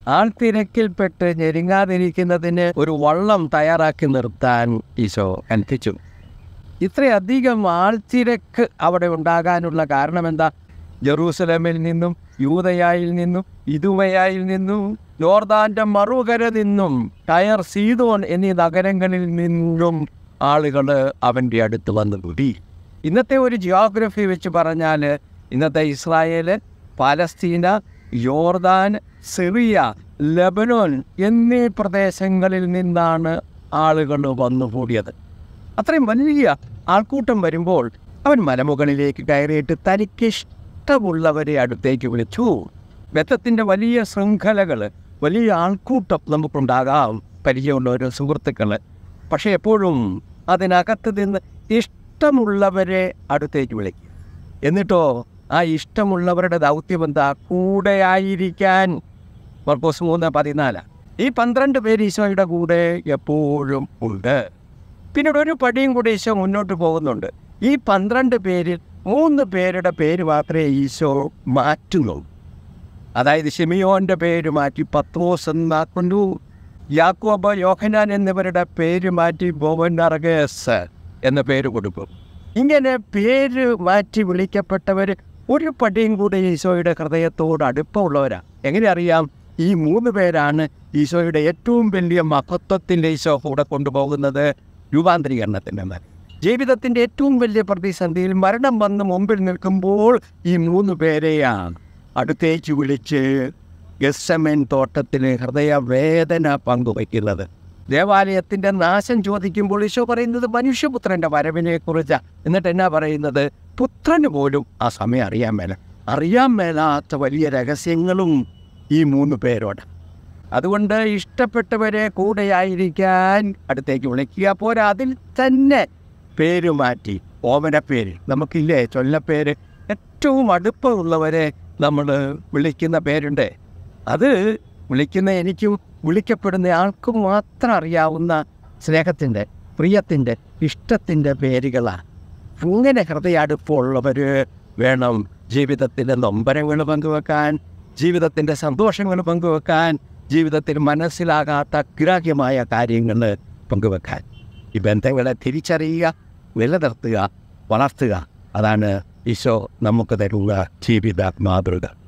ആൾത്തിരക്കിൽപ്പെട്ട് ഞെരുങ്ങാതിരിക്കുന്നതിന് ഒരു വള്ളം തയ്യാറാക്കി നിർത്താൻ ഈശോ കൽപ്പിച്ചു. ഇത്രയധികം ആൾത്തിരക്ക് അവിടെ ഉണ്ടാകാനുള്ള കാരണം എന്താ? ജെറൂസലേമിൽ നിന്നും, യൂദയായിൽ നിന്നും, ഇദുമയായിൽ നിന്നും, യോർദാൻ്റെ മറുകര നിന്നും, ടയർ, സീദോൻ എന്നീ നഗരങ്ങളിൽ നിന്നും ആളുകൾ അവൻ്റെ അടുത്ത് വന്നു കൂടി. ഇന്നത്തെ ഒരു ജിയോഗ്രഫി വെച്ച് പറഞ്ഞാൽ ഇന്നത്തെ ഇസ്രായേൽ, പാലസ്തീന, യോർദാൻ, സിറിയ, ലെബനോൻ എന്നീ പ്രദേശങ്ങളിൽ നിന്നാണ് ആളുകൾ വന്നുകൂടിയത്. അത്രയും വലിയ ആൾക്കൂട്ടം വരുമ്പോൾ അവൻ മലമുകളിലേക്ക് കയറിയിട്ട് തനിക്കിഷ്ടമുള്ളവരെ അടുത്തേക്ക് വിളിച്ചു. ബദ്ധത്തിൻ്റെ വലിയ ശൃംഖലകൾ, വലിയ ആൾക്കൂട്ടം നമുക്കുണ്ടാകാം, പരിചയമുള്ള ഒരു സുഹൃത്തുക്കൾ. പക്ഷേ എപ്പോഴും അതിനകത്ത് നിന്ന് ഇഷ്ടമുള്ളവരെ അടുത്തേക്ക് വിളിക്കുക. എന്നിട്ടോ ആ ഇഷ്ടമുള്ളവരുടെ ദൗത്യം എന്താ? കൂടെയായിരിക്കാൻ. മർക്കോസ് 3:14. ഈ 12 പേര് ഈശോയുടെ കൂടെ എപ്പോഴും ഉണ്ട്. പിന്നീട് ഒരു പടിയും കൂടി ഈശോ മുന്നോട്ട് പോകുന്നുണ്ട്. ഈ 12 പേരിൽ 3 പേരുടെ പേര് മാത്രമേ ഈശോ മാറ്റുന്നുള്ളൂ. അതായത് ശിമിയോൻ്റെ പേര് മാറ്റി പത്രോസ് എന്നാക്കുന്നു, യാക്കോബ്, യോഹന്നാൻ എന്നിവരുടെ പേര് മാറ്റി ബോവനർഗസ് എന്ന പേര് കൊടുക്കും. ഇങ്ങനെ പേര് മാറ്റി വിളിക്കപ്പെട്ടവർ ഒരു പടിയും കൂടി ഈശോയുടെ ഹൃദയത്തോട് അടുപ്പമുള്ളവരാണ്. എങ്ങനെ അറിയാം? ഈ 3 പേരാണ് ഈശോയുടെ ഏറ്റവും വലിയ മഹത്വത്തിൻ്റെ ഈശോ കൂടെ കൊണ്ടുപോകുന്നത്, രൂപാന്തരീകരണത്തിൻ്റെ മതി. ജീവിതത്തിൻ്റെ ഏറ്റവും വലിയ പ്രതിസന്ധിയിൽ മരണം വന്ന് മുമ്പിൽ നിൽക്കുമ്പോൾ ഈ 3 പേരെയാണ് അടുത്തേക്ക് വിളിച്ച് ഗെത്സമേൻ തോട്ടത്തിൽ ഹൃദയവേദന പങ്കുവയ്ക്കുന്നത്. ദേവാലയത്തിൻ്റെ നാശം ചോദിക്കുമ്പോൾ ഈശോ പറയുന്നത് മനുഷ്യപുത്രൻ്റെ വരവിനെക്കുറിച്ചാണ്. എന്നിട്ട് എന്നാ പറയുന്നത്? പുത്രന് പോലും ആ സമയം അറിയാൻ മേലാത്ത വലിയ രഹസ്യങ്ങളും ഈ 3 പേരോട്. അതുകൊണ്ട് ഇഷ്ടപ്പെട്ടവരെ കൂടെയായിരിക്കാൻ അടുത്തേക്ക് വിളിക്കുക. പോരാ, അതിൽ തന്നെ പേര് മാറ്റി. ഓമനപ്പേര് നമുക്കില്ലേ, ചൊല്ലപ്പേര്. ഏറ്റവും അടുപ്പമുള്ളവരെ നമ്മൾ വിളിക്കുന്ന പേരുണ്ട്. അത് വിളിക്കുന്ന എനിക്കും വിളിക്കപ്പെടുന്ന ആൾക്കും മാത്രം അറിയാവുന്ന സ്നേഹത്തിൻ്റെ, പ്രിയത്തിൻ്റെ, ഇഷ്ടത്തിൻ്റെ പേരുകളാണ്. അങ്ങനെ ഹൃദയാടുപ്പമുള്ളവർ വേണം ജീവിതത്തിൻ്റെ നൊമ്പരങ്ങൾ പങ്കുവെക്കാൻ, ജീവിതത്തിൻ്റെ സന്തോഷങ്ങൾ പങ്കുവെക്കാൻ, ജീവിതത്തിൽ മനസ്സിലാകാത്ത അഗ്രാഹ്യമായ കാര്യങ്ങൾ പങ്കുവെക്കാൻ. ഈ ബന്ധങ്ങളെ തിരിച്ചറിയുക, നിലനിർത്തുക, വളർത്തുക. അതാണ് ഈശോ നമുക്ക് തരുന്ന ജീവിത മാതൃക.